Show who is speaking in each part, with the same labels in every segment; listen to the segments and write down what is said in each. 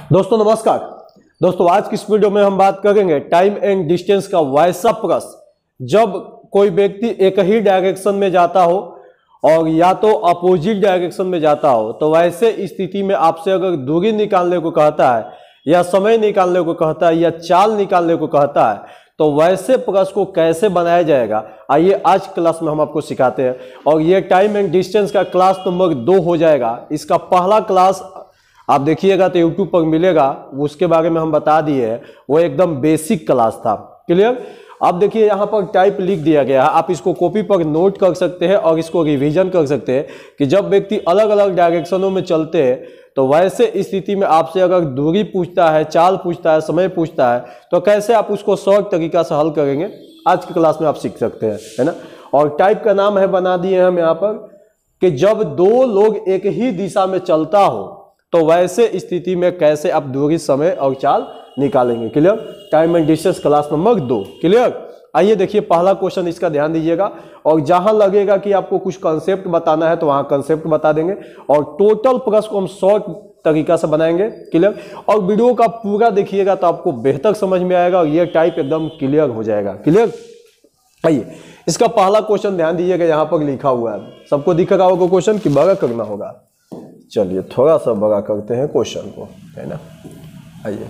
Speaker 1: दोस्तों नमस्कार। दोस्तों आज की इस वीडियो में हम बात करेंगे टाइम एंड डिस्टेंस का वैसा प्रश्न जब कोई व्यक्ति एक ही डायरेक्शन में जाता हो और या तो अपोजिट डायरेक्शन में जाता हो, तो वैसे स्थिति में आपसे अगर दूरी निकालने को कहता है या समय निकालने को कहता है या चाल निकालने को कहता है, तो वैसे प्रश्न को कैसे बनाया जाएगा आइए आज क्लास में हम आपको सिखाते हैं। और ये टाइम एंड डिस्टेंस का क्लास नंबर 2 हो जाएगा। इसका पहला क्लास आप देखिएगा तो यूट्यूब पर मिलेगा, उसके बारे में हम बता दिए हैं, वो एकदम बेसिक क्लास था। क्लियर। अब देखिए यहाँ पर टाइप लिख दिया गया है, आप इसको कॉपी पर नोट कर सकते हैं और इसको रिवीजन कर सकते हैं कि जब व्यक्ति अलग अलग डायरेक्शनों में चलते हैं तो वैसे स्थिति में आपसे अगर दूरी पूछता है, चाल पूछता है, समय पूछता है, तो कैसे आप उसको शॉर्ट तरीका से हल करेंगे आज की क्लास में आप सीख सकते हैं, है ना। और टाइप का नाम है, बना दिए हम यहाँ पर कि जब दो लोग एक ही दिशा में चलता हो तो वैसे स्थिति में कैसे आप दूरी, समय और चाल निकालेंगे। Clear. Time and distance class number 2। Clear. आइए देखिए पहला क्वेश्चन, इसका ध्यान दीजिएगा और जहां लगेगा कि आपको कुछ कंसेप्ट बताना है तो वहां कंसेप्ट बता देंगे और टोटल प्रश्न को हम शॉर्ट तरीका से बनाएंगे। क्लियर। और वीडियो का पूरा देखिएगा तो आपको बेहतर समझ में आएगा और यह टाइप एकदम क्लियर हो जाएगा। क्लियर। आइए इसका पहला क्वेश्चन ध्यान दीजिएगा, यहां पर लिखा हुआ है, सबको दिख रहा होगा क्वेश्चन की बड़ा करना होगा। चलिए थोड़ा सा बड़ा करते हैं क्वेश्चन को, है ना। आइए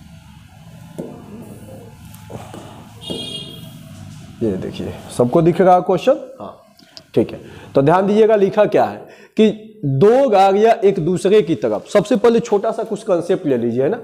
Speaker 1: ये देखिए सबको दिख रहा है क्वेश्चन। हाँ ठीक है, तो ध्यान दीजिएगा लिखा क्या है कि दो गाड़ियां एक दूसरे की तरफ, सबसे पहले छोटा सा कुछ कंसेप्ट ले लीजिए, है ना।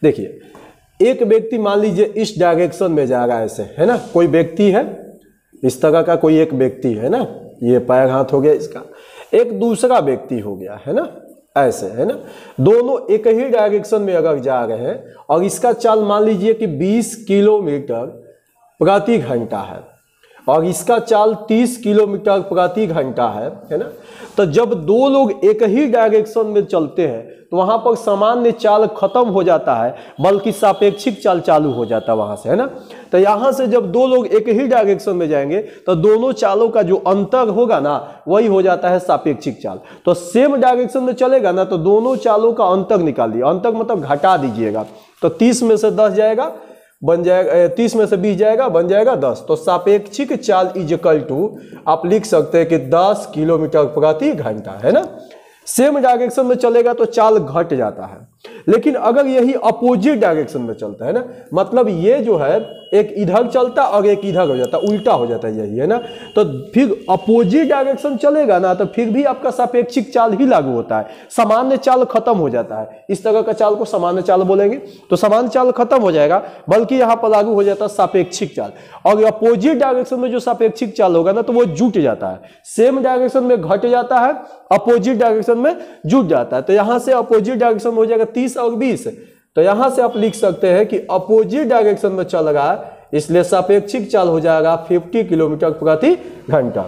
Speaker 1: देखिए एक व्यक्ति मान लीजिए इस डायरेक्शन में जा रहा है, ऐसे, है ना। कोई व्यक्ति है इस तरह का, कोई एक व्यक्ति है ना, ये पैर हाथ हो गया इसका, एक दूसरा व्यक्ति हो गया, है ना, ऐसे, है ना। दोनों एक ही डायरेक्शन में अगर जा रहे हैं और इसका चाल मान लीजिए कि 20 किलोमीटर प्रति घंटा है और इसका चाल 30 किलोमीटर प्रति घंटा है ना। तो जब दो लोग एक ही डायरेक्शन में चलते हैं तो वहां पर सामान्य चाल खत्म हो जाता है, बल्कि सापेक्षिक चाल चालू हो जाता है वहां से, है ना। तो यहां से जब दो लोग एक ही डायरेक्शन में जाएंगे तो दोनों चालों का जो अंतर होगा ना वही हो जाता है सापेक्षिक चाल। तो सेम डायरेक्शन में चलेगा ना तो दोनों चालों का अंतर निकालिए, अंतर मतलब घटा दीजिएगा, तो 30 में से 10 जाएगा, बन जाएगा 30 में से 20 जाएगा, बन जाएगा 10। तो सापेक्षिक चाल इज इक्वल टू आप लिख सकते हैं कि 10 किलोमीटर प्रति घंटा, है ना। सेम डायरेक्शन में चलेगा तो चाल घट जाता है, लेकिन अगर यही अपोजिट डायरेक्शन में चलता है ना, मतलब ये जो है एक इधर चलता और एक इधर हो जाता, उल्टा हो जाता है, यही है ना। तो फिर अपोजिट डायरेक्शन चलेगा ना तो फिर भी आपका सापेक्षिक चाल ही लागू होता है, सामान्य चाल खत्म हो जाता है। इस तरह का चाल को सामान्य चाल बोलेंगे, तो सामान्य चाल खत्म हो जाएगा, बल्कि यहाँ पर लागू हो जाता है सापेक्षिक चाल। और अपोजिट डायरेक्शन में जो सापेक्षिक चाल होगा ना तो वो जुट जाता है, सेम डायरेक्शन में घट जाता है, अपोजिट डायरेक्शन में जुट जाता है। तो यहां से अपोजिट डायरेक्शन में हो जाएगा 30 और 20, तो यहां से आप लिख सकते हैं कि अपोजिट डायरेक्शन में चल रहा है, इसलिए सापेक्षिक चाल हो जाएगा 50 किलोमीटर प्रति घंटा।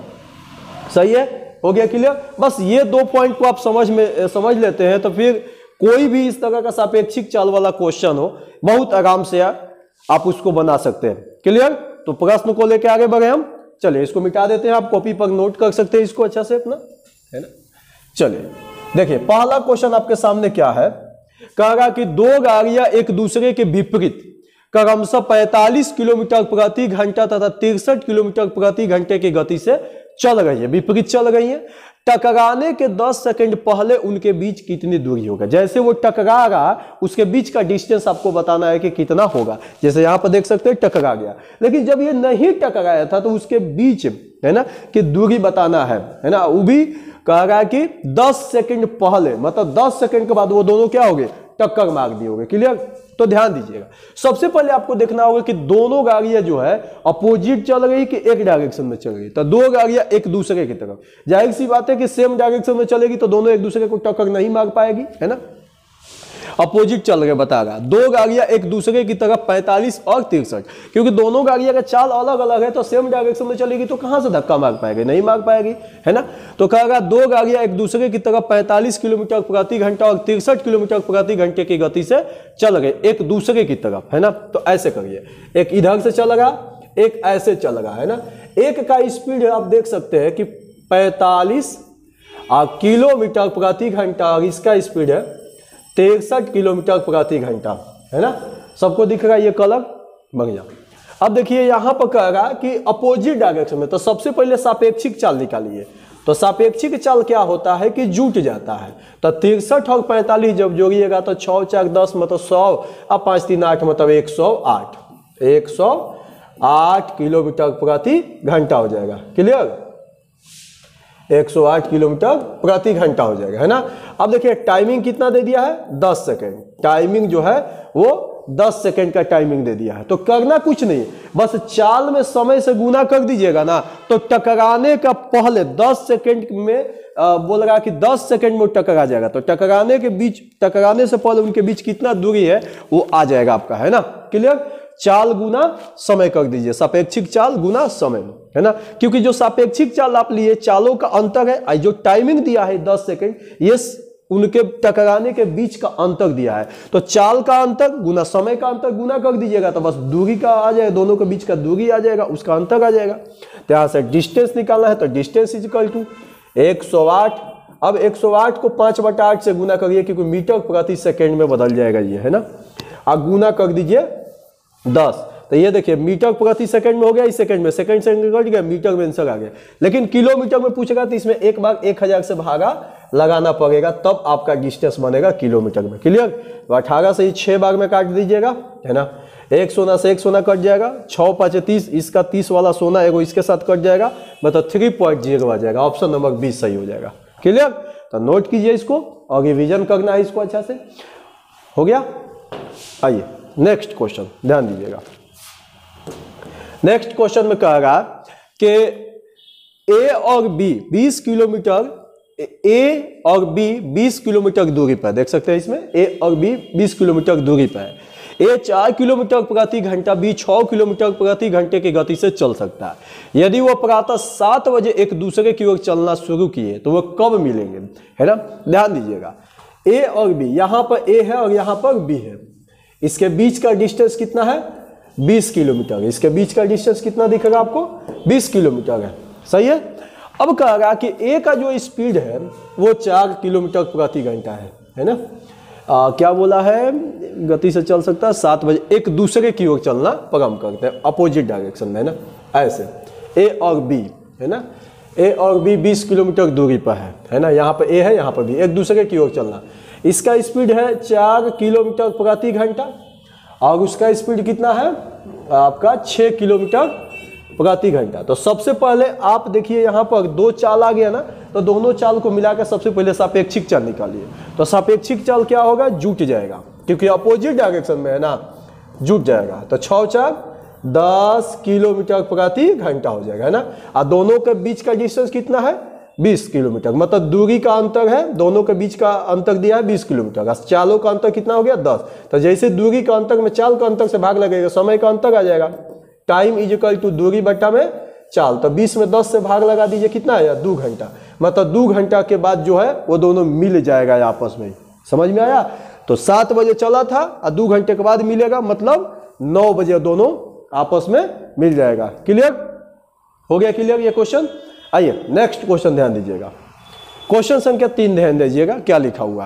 Speaker 1: सही है, हो गया क्लियर। बस ये दो पॉइंट को आप समझ लेते हैं तो फिर कोई भी इस तरह का सापेक्षिक चाल वाला क्वेश्चन हो बहुत आराम से आप उसको बना सकते हैं। क्लियर। तो प्रश्न को लेकर आगे बढ़े हम। चलिए इसको मिटा देते हैं, आप कॉपी पर नोट कर सकते हैं इसको अच्छा से अपना, है ना। चलिए देखिए पहला क्वेश्चन आपके सामने क्या है, कह रहा कि दो गाड़ियां एक दूसरे के विपरीत क्रमशः 45 किलोमीटर प्रति घंटा तथा 63 किलोमीटर प्रति घंटे की गति से चल रही है, विपरीत चल रही है। टकराने के 10 सेकंड पहले उनके बीच कितनी दूरी होगा। जैसे वो टकरा रहा उसके बीच का डिस्टेंस आपको बताना है कि कितना होगा। जैसे यहां पर देख सकते हैं टकरा गया, लेकिन जब ये नहीं टकराया था तो उसके बीच, है ना, कि दूरी बताना है ना। वो भी कह रहा है कि 10 सेकंड पहले, मतलब 10 सेकंड के बाद वो दोनों क्या हो गए, टक्कर मार दिए होंगे। क्लियर। तो ध्यान दीजिएगा, सबसे पहले आपको देखना होगा कि दोनों गाड़ियां जो है अपोजिट चल रही कि एक डायरेक्शन में चल रही। तो दो गाड़ियां एक दूसरे की तरफ, जाहिर सी बात है कि सेम डायरेक्शन में चलेगी तो दोनों एक दूसरे को टक्कर नहीं मार पाएगी, है ना। अपोजिट चल रहे बता रहा, दो गाड़ियां एक दूसरे की तरफ 45 और 63, क्योंकि दोनों गाड़ियां का चाल अलग अलग है तो सेम डायरेक्शन में चलेगी तो कहां से धक्का मार पाएगी, नहीं मार पाएगी, है ना। तो कहेगा दो गाड़ियां एक दूसरे की तरफ 45 किलोमीटर प्रति घंटा और 63 किलोमीटर प्रति घंटे की गति से चल रहे एक दूसरे की तरफ, है ना। तो ऐसे करिए, एक इधर से चल रहा, एक ऐसे चल रहा, है ना। एक का स्पीड आप देख सकते हैं कि 45 किलोमीटर प्रति घंटा और इसका स्पीड है 63 किलोमीटर प्रति घंटा, है ना। सबको दिख रहा है ये कलर, बढ़िया। अब देखिए यहाँ पर कह रहा कि अपोजिट डायरेक्शन में, तो सबसे पहले सापेक्षिक चाल निकालिए। तो सापेक्षिक चाल क्या होता है कि जुट जाता है। तो 63 और 45 जब जोड़िएगा तो 6 4 10 मतलब 100 और 5 3 8 मतलब 108 किलोमीटर प्रति घंटा हो जाएगा। क्लियर, 108 किलोमीटर प्रति घंटा हो जाएगा, है ना। अब देखिए टाइमिंग कितना दे दिया है, 10 सेकेंड। टाइमिंग जो है वो 10 सेकेंड का टाइमिंग दे दिया है। तो करना कुछ नहीं, बस चाल में समय से गुना कर दीजिएगा ना, तो टकराने का पहले 10 सेकेंड में बोल रहा कि 10 सेकेंड में टकरा जाएगा। तो टकराने के बीच, टकराने से पहले उनके बीच कितना दूरी है वो आ जाएगा आपका, है ना। क्लियर, चाल गुना समय कर दीजिए, सापेक्षिक चाल गुना समय, है ना। क्योंकि जो सापेक्षिक चाल आप लिए, चालों का अंतर है, जो टाइमिंग दिया है 10 सेकेंड, ये उनके टकराने के बीच का अंतर दिया है। तो चाल का अंतर गुना समय का अंतर गुना कर दीजिएगा, तो बस दूरी का आ जाएगा, दोनों के बीच का दूरी आ जाएगा, उसका अंतर आ जाएगा। तो यहाँ से डिस्टेंस निकालना है, तो डिस्टेंस इज इक्वल टू 108। अब 108 को 5/8 से गुना करिए, क्योंकि मीटर प्रति सेकेंड में बदल जाएगा ये, है ना। आप गुना कर दीजिए 10, तो ये देखिए मीटर प्रति सेकंड में हो गया, इस सेकंड में, सेकंड कट गया, मीटर में आंसर आ गया। लेकिन किलोमीटर में पूछेगा तो इसमें एक बार 1000 से भागा लगाना पड़ेगा, तब आपका डिस्टेंस बनेगा किलोमीटर में। क्लियर, तो 18 से 6 बार में काट दीजिएगा, है ना। एक सोना से एक सोना कट जाएगा, 6 5 30, इसका 30 वाला सोना एगो इसके साथ कट जाएगा, मतलब 3.0 आ जाएगा। ऑप्शन नंबर 20 सही हो जाएगा। क्लियर, तो नोट कीजिए इसको और रिविजन करना है इसको अच्छा से। हो गया, आइए नेक्स्ट क्वेश्चन ध्यान दीजिएगा। नेक्स्ट क्वेश्चन में कह रहा कि ए और बी 20 किलोमीटर, ए और बी 20 किलोमीटर दूरी पर, देख सकते हैं इसमें ए और बी 20 किलोमीटर दूरी पर है। ए 4 किलोमीटर प्रति घंटा, बी 6 किलोमीटर प्रति घंटे की गति से चल सकता है। यदि वह प्रातः 7 बजे एक दूसरे की ओर चलना शुरू किए तो वह कब मिलेंगे, है ना। ध्यान दीजिएगा, ए और बी, यहां पर ए है और यहां पर बी है। इसके बीच का डिस्टेंस कितना है, 20 किलोमीटर। इसके बीच का डिस्टेंस कितना दिखेगा आपको, 20 किलोमीटर है, सही है। अब कह रहा कि ए का जो स्पीड है वो 4 किलोमीटर प्रति घंटा है ना। क्या बोला है, गति से चल सकता है, 7 बजे एक दूसरे की ओर चलना प्रारंभ करते हैं, अपोजिट डायरेक्शन में, है ना। ऐसे ए और बी, है ना, ए और बी 20 किलोमीटर दूरी पर है ना। यहाँ पर ए है, यहाँ पर बी, एक दूसरे की ओर चलना। इसका स्पीड है 4 किलोमीटर प्रति घंटा और उसका स्पीड कितना है आपका 6 किलोमीटर प्रति घंटा। तो सबसे पहले आप देखिए यहाँ पर 2 चाल आ गया ना, तो दोनों चाल को मिलाकर सबसे पहले सापेक्षिक चाल निकालिए। तो सापेक्षिक चाल क्या होगा, जुट जाएगा, क्योंकि अपोजिट डायरेक्शन में है ना, जुट जाएगा। तो 6 4 10 किलोमीटर प्रति घंटा हो जाएगा, है ना। और दोनों के बीच का डिस्टेंस कितना है, 20 किलोमीटर, मतलब दूरी का अंतर है, दोनों के बीच का अंतर दिया है 20 किलोमीटर। चालों का अंतर कितना हो गया, 10। तो जैसे दूरी का अंतर में चाल का अंतर से भाग लगेगा, समय का अंतर आ जाएगा। टाइम इज इक्वल टू दूरी बटा में चाल, तो 20 में 10 से भाग लगा दीजिए, कितना है 2 घंटा, मतलब 2 घंटा के बाद जो है वो दोनों मिल जाएगा आपस में। समझ में आया। तो 7 बजे चला था और 2 घंटे के बाद मिलेगा, मतलब 9 बजे दोनों आपस में मिल जाएगा। क्लियर हो गया, क्लियर ये क्वेश्चन। आइए नेक्स्ट क्वेश्चन ध्यान दीजिएगा, क्वेश्चन संख्या 3 ध्यान दीजिएगा क्या लिखा हुआ।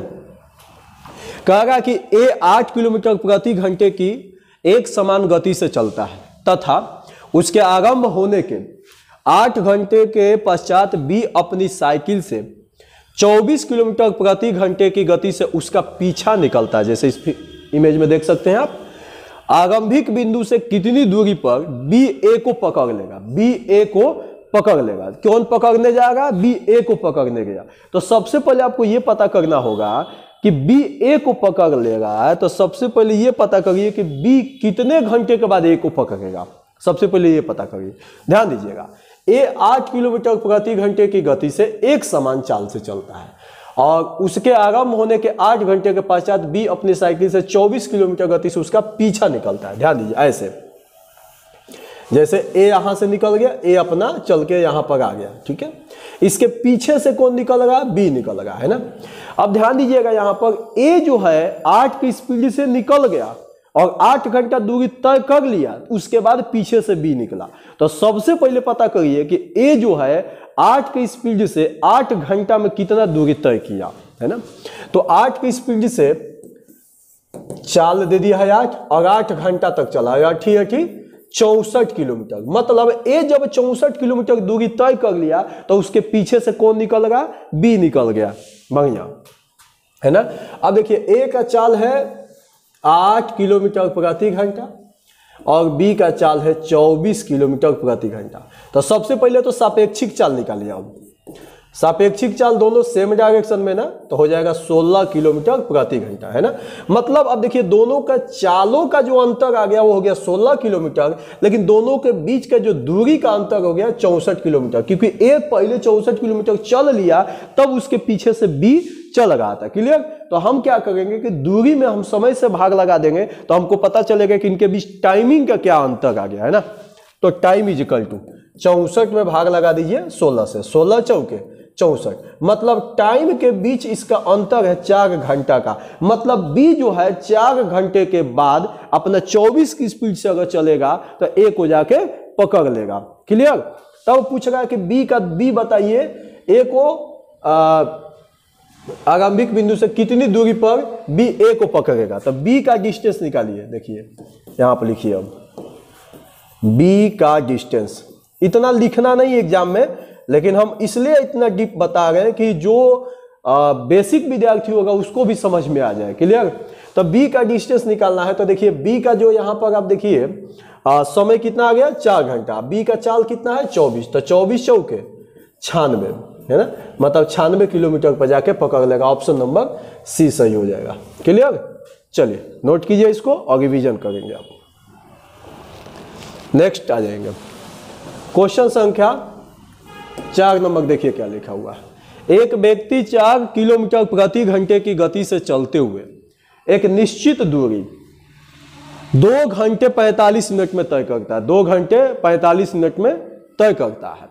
Speaker 1: कहा कि ए 8 किलोमीटर प्रति घंटे की एक समान गति से चलता है तथा उसके आरंभ होने के 8 घंटे के पश्चात बी अपनी साइकिल से 24 किलोमीटर प्रति घंटे की गति से उसका पीछा निकलता है। जैसे इस इमेज में देख सकते हैं आप, आरंभिक बिंदु से कितनी दूरी पर बी ए को पकड़ लेगा, बी ए को पकड़ लेगा। कौन पकड़ने जाएगा, बी ए को पकड़ने गया। तो सबसे पहले आपको यह पता करना होगा कि बी ए को पकड़ लेगा, तो सबसे पहले यह पता करिए कि बी कितने घंटे के बाद ए को पकड़ेगा, सबसे पहले यह पता करिए। ध्यान दीजिएगा, ए 8 किलोमीटर प्रति घंटे की गति से एक समान चाल से चलता है और उसके आरंभ होने के 8 घंटे के पश्चात बी अपनी साइकिल से 24 किलोमीटर गति से उसका पीछा निकलता है। ध्यान दीजिए, ऐसे जैसे ए यहां से निकल गया, ए अपना चल के यहां पर आ गया, ठीक है। इसके पीछे से कौन निकल रहा, बी निकल रहा है ना। अब ध्यान दीजिएगा, यहां पर ए जो है 8 की स्पीड से निकल गया और 8 घंटा दूरी तय कर लिया, उसके बाद पीछे से बी निकला। तो सबसे पहले पता करिए कि ए जो है 8 की स्पीड से 8 घंटा में कितना दूरी तय किया, है ना। तो 8 की स्पीड से चाल दे दिया है 8 और 8 घंटा तक चला, 8 64 किलोमीटर। मतलब ये जब 64 किलोमीटर दूरी तय कर लिया तो उसके पीछे से कौन निकल गया, बी निकल गया, बढ़िया है ना। अब देखिए ए का चाल है 8 किलोमीटर प्रति घंटा और बी का चाल है 24 किलोमीटर प्रति घंटा। तो सबसे पहले तो सापेक्षिक चाल निकालिए। अब सापेक्षिक चाल दोनों सेम डायरेक्शन में ना, तो हो जाएगा 16 किलोमीटर प्रति घंटा, है ना। मतलब अब देखिए दोनों का चालों का जो अंतर आ गया वो हो गया 16 किलोमीटर, लेकिन दोनों के बीच का जो दूरी का अंतर हो गया 64 किलोमीटर, क्योंकि ए पहले 64 किलोमीटर चल लिया तब उसके पीछे से बी चल रहा था। क्लियर। तो हम क्या करेंगे कि दूरी में हम समय से भाग लगा देंगे तो हमको पता चलेगा कि इनके बीच टाइमिंग का क्या अंतर आ गया, है ना। तो टाइम इज इक्वल टू 64 में भाग लगा दीजिए 16 से, 16 चौके 64, मतलब टाइम के बीच इसका अंतर है 4 घंटा का। मतलब बी जो है 4 घंटे के बाद अपना 24 की स्पीड से अगर चलेगा तो ए को जाके पकड़ लेगा। क्लियर। तब पूछ रहा है कि बी बताइए ए को आरंभिक बिंदु से कितनी दूरी पर बी ए को पकड़ेगा। तो बी का डिस्टेंस निकालिए, देखिए यहां पर लिखिए। अब बी का डिस्टेंस इतना लिखना नहीं एग्जाम में, लेकिन हम इसलिए इतना डीप बता रहे हैं कि जो बेसिक विद्यार्थी होगा उसको भी समझ में आ जाए। क्लियर। तो बी का डिस्टेंस निकालना है। तो देखिए बी का जो यहां पर आप देखिए समय कितना आ गया 4 घंटा, बी का चाल कितना है 24, तो 24 चौके 96, है ना। मतलब 96 किलोमीटर पर जाके पकड़ लेगा। ऑप्शन नंबर सी सही हो जाएगा। क्लियर। चलिए नोट कीजिए इसको और रिवीजन करेंगे आप। नेक्स्ट आ जाएंगे क्वेश्चन संख्या 4 नंबर। देखिए क्या लिखा हुआ है। एक व्यक्ति 4 किलोमीटर प्रति घंटे की गति से चलते हुए एक निश्चित दूरी 2 घंटे 45 मिनट में तय करता है। 2 घंटे 45 मिनट में तय करता है।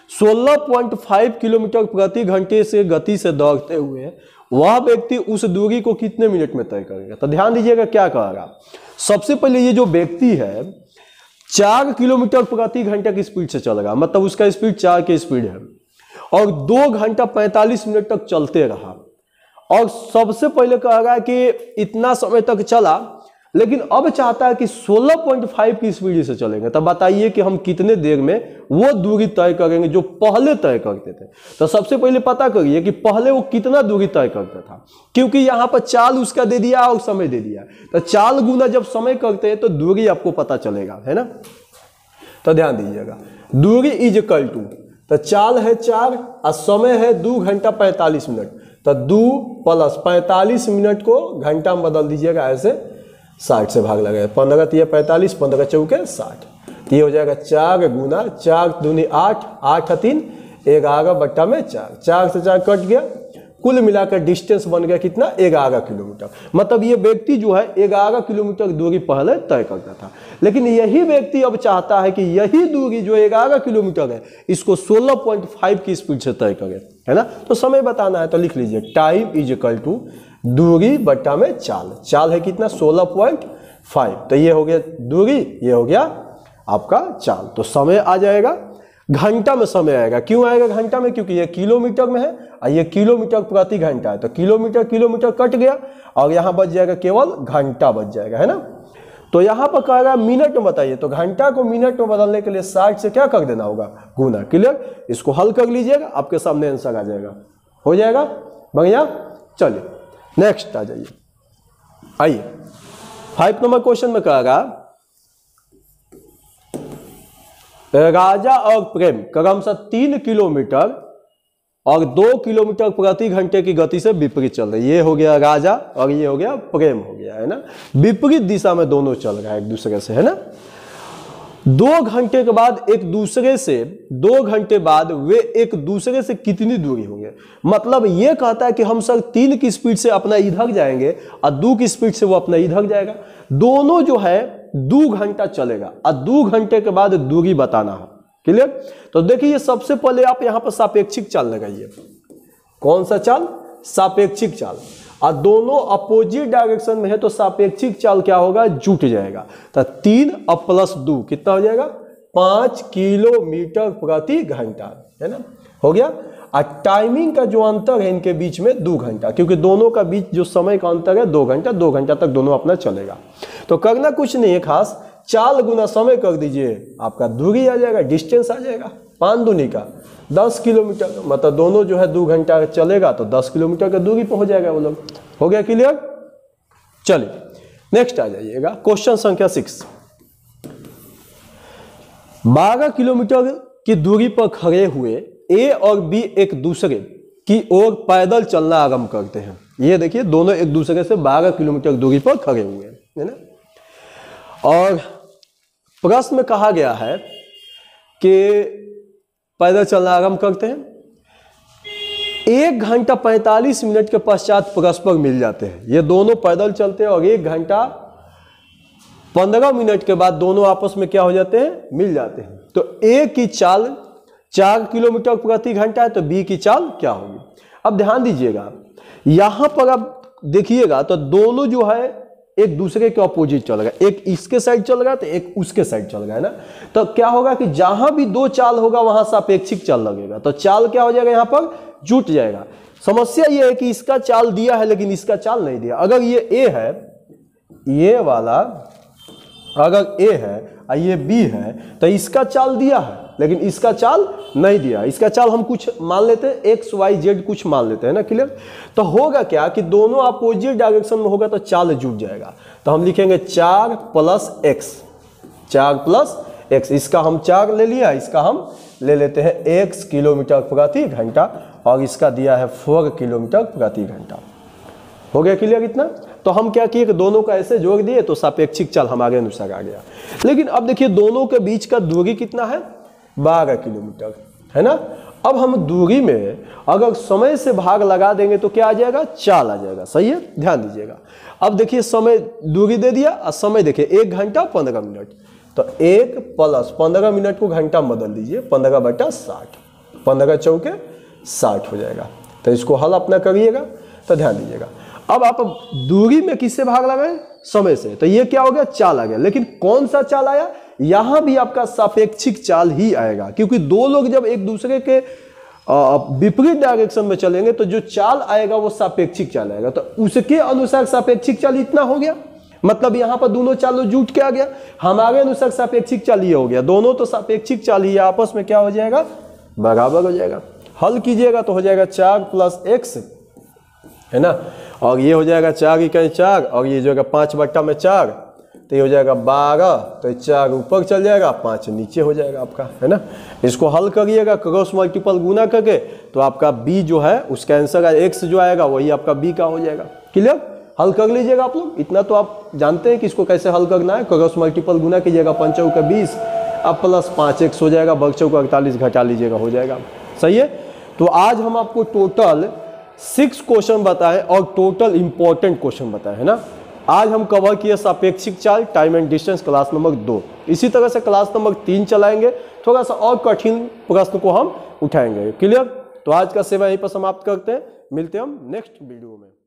Speaker 1: 16.5 किलोमीटर प्रति घंटे से गति से दौड़ते हुए वह व्यक्ति उस दूरी को कितने मिनट में तय करेगा। तो ध्यान दीजिएगा क्या कहेगा। सबसे पहले ये जो व्यक्ति है 4 किलोमीटर प्रति घंटे की स्पीड से चलेगा, मतलब उसका स्पीड 4 की स्पीड है, और 2 घंटा 45 मिनट तक चलते रहा। और सबसे पहले कहेगा कि इतना समय तक चला, लेकिन अब चाहता है कि 16.5 की स्पीड से चलेंगे। तब बताइए कि हम कितने देर में वो दूरी तय करेंगे जो पहले तय करते थे। तो सबसे पहले पता करिए कि पहले वो कितना दूरी तय करता था, क्योंकि यहां पर चाल उसका दे दिया और समय दे दिया। तो चाल गुना जब समय करते हैं तो दूरी आपको पता चलेगा, है ना। तो ध्यान दीजिएगा दूरी इज इक्वल टू, तो चाल है 4 और समय है 2 घंटा 45 मिनट। तो 2 प्लस 45 मिनट को घंटा में बदल दीजिएगा, ऐसे 60 से भाग लगाए। 15 तिया 45, 15 चौके 60, तो ये हो जाएगा 4 गुना 4 दूनी 8, 8 3 11 बट्टा में 4, 4 से 4 कट गया। कुल मिलाकर डिस्टेंस बन गया कितना 11 किलोमीटर। मतलब ये व्यक्ति जो है 11 किलोमीटर दूरी पहले तय करता था, लेकिन यही व्यक्ति अब चाहता है कि यही दूरी जो 11 किलोमीटर है इसको 16.5 की स्पीड से तय करे, है ना। तो समय बताना है तो लिख लीजिए टाइम इज इक्वल टू दूरी बट्टा में चाल। चाल है कितना 16.5, तो ये हो गया दूरी, ये हो गया आपका चाल। तो समय आ जाएगा घंटा में, समय आएगा। क्यों आएगा घंटा में, क्योंकि ये किलोमीटर में है और ये किलोमीटर प्रति घंटा है। तो किलोमीटर किलोमीटर कट गया और यहाँ बच जाएगा केवल घंटा बच जाएगा, है ना। तो यहाँ पर कहेगा मिनट में बताइए, तो घंटा को मिनट में बदलने के लिए 60 से क्या कर देना होगा, गुना। क्लियर। इसको हल कर लीजिएगा, आपके सामने आंसर आ जाएगा, हो जाएगा बढ़िया। चलिए नेक्स्ट आ जाइए। आइए 5 नंबर क्वेश्चन में कहेगा राजा और प्रेम क्रमशः 3 किलोमीटर और 2 किलोमीटर प्रति घंटे की गति से विपरीत चल रहे। ये हो गया राजा और ये हो गया प्रेम हो गया, है ना। विपरीत दिशा में दोनों चल रहा है एक दूसरे से, है ना। 2 घंटे के बाद एक दूसरे से 2 घंटे बाद वे एक दूसरे से कितनी दूरी होंगे। मतलब ये कहता है कि हम सर 3 की स्पीड से अपना इधर जाएंगे और 2 की स्पीड से वो अपना इधर जाएगा। दोनों जो है 2 घंटा चलेगा और 2 घंटे के बाद दूरी बताना है। क्लियर। तो देखिए सबसे पहले आप यहां पर सापेक्षिक चाल लगाइए। कौन सा चाल, सापेक्षिक चाल। और दोनों अपोजिट डायरेक्शन में है तो सापेक्षिक चाल क्या होगा, जुट जाएगा। तो 3 और प्लस 2 कितना हो जाएगा 5 किलोमीटर प्रति घंटा, है ना, हो गया। और टाइमिंग का जो अंतर है इनके बीच में 2 घंटा, क्योंकि दोनों का बीच जो समय का अंतर है 2 घंटा, 2 घंटा तक दोनों अपना चलेगा। तो करना कुछ नहीं है खास, चाल गुना समय कर दीजिए, आपका दूरी आ जाएगा, डिस्टेंस आ जाएगा। 5 दूनी का 10 किलोमीटर, मतलब दोनों जो है 2 घंटा चलेगा तो 10 किलोमीटर की दूरी पर हो जाएगा वो लोग। हो गया क्लियर? चलिए नेक्स्ट आ जाइएगा, क्वेश्चन संख्या 6। 12 किलोमीटर की दूरी पर खड़े हुए ए और बी एक दूसरे की ओर पैदल चलना आरंभ करते हैं। ये देखिए दोनों एक दूसरे से 12 किलोमीटर दूरी पर खड़े हुए हैं, है ना। और प्रश्न में कहा गया है कि पैदल चलना आरंभ करते हैं, 1 घंटा 45 मिनट के पश्चात परस्पर मिल जाते हैं। ये दोनों पैदल चलते हैं और 1 घंटा 15 मिनट के बाद दोनों आपस में क्या हो जाते हैं, मिल जाते हैं। तो ए की चाल 4 किलोमीटर प्रति घंटा है, तो बी की चाल क्या होगी? अब ध्यान दीजिएगा, यहां पर आप देखिएगा तो दोनों जो है एक दूसरे के अपोजिट चल रहा है, एक इसके साइड चल रहा है तो एक उसके साइड चल रहा है ना। तो क्या होगा कि जहां भी 2 चाल होगा वहां सापेक्षिक चाल लगेगा, तो चाल क्या हो जाएगा, यहां पर जुट जाएगा। समस्या यह है कि इसका चाल दिया है लेकिन इसका चाल नहीं दिया। अगर ये ए है, ये वाला अगर ए है और ये बी है, तो इसका चाल दिया है लेकिन इसका चाल नहीं दिया। इसका चाल हम कुछ मान लेते हैं, एक्स वाई जेड कुछ मान लेते हैं ना, क्लियर। तो होगा क्या कि दोनों अपोजिट डायरेक्शन में होगा तो चाल जुट जाएगा। तो हम लिखेंगे 4 + x, 4 + x। इसका हम 4 ले लिया, इसका हम ले लेते हैं x किलोमीटर प्रति घंटा और इसका दिया है 4 किलोमीटर प्रति घंटा। हो गया क्लियर इतना? तो हम क्या किए कि दोनों का ऐसे जोड़ दिए तो सापेक्षिक चाल हमारे अनुसार आ गया। लेकिन अब देखिए दोनों के बीच का दूरी कितना है, 12 किलोमीटर, है ना। अब हम दूरी में अगर समय से भाग लगा देंगे तो क्या आ जाएगा, चाल आ जाएगा। सही है, ध्यान दीजिएगा। अब देखिए समय दूरी दे दिया और समय देखिए 1 घंटा 15 मिनट, तो 1 + 15 मिनट को घंटा बदल दीजिए, 15/60, 15 चौके 60 हो जाएगा। तो इसको हल अपना करिएगा। तो ध्यान दीजिएगा, अब आप दूरी में किससे भाग लगाएं, समय से, तो ये क्या हो गया, चाल आ गया। लेकिन कौन सा चाल आया, यहां भी आपका सापेक्षिक चाल ही आएगा, क्योंकि 2 लोग जब एक दूसरे के विपरीत डायरेक्शन में चलेंगे तो जो चाल आएगा वो सापेक्षिक चाल आएगा। तो उसके अनुसार सापेक्षिक चाल इतना हो गया, मतलब यहां पर दोनों चालों जुट के आ गया। हमारे अनुसार सापेक्षिक चाल ये हो गया, दोनों तो सापेक्षिक चाल ही आपस में क्या हो जाएगा, बराबर हो जाएगा। हल कीजिएगा तो हो जाएगा 4 + x, है ना, और ये हो जाएगा 4 × 4 और ये जो है 5/4, तो ये हो जाएगा 12, तो 4 ऊपर चल जाएगा, 5 नीचे हो जाएगा आपका, है ना। इसको हल करिएगा क्रॉस मल्टीपल गुना करके, तो आपका बी जो है उसका आंसर एक्स जो आएगा वही आपका बी का हो जाएगा। क्लियर? हल कर लीजिएगा आप लोग। इतना तो आप जानते हैं कि इसको कैसे हल करना है। क्रॉस मल्टीपल गुना कीजिएगा, 5 × 20 अब +5x हो जाएगा, बग चौका 48 घटा लीजिएगा, हो जाएगा। सही है। तो आज हम आपको टोटल 6 क्वेश्चन बताएं और टोटल इंपॉर्टेंट क्वेश्चन बताएं, है ना। आज हम कवर किए सापेक्षिक चाल, time and distance, class number 2। इसी तरह से क्लास नंबर 3 चलाएंगे, थोड़ा सा और कठिन प्रश्न को हम उठाएंगे। क्लियर? तो आज का सेवा यहीं पर समाप्त करते हैं, मिलते हैं हम नेक्स्ट वीडियो में।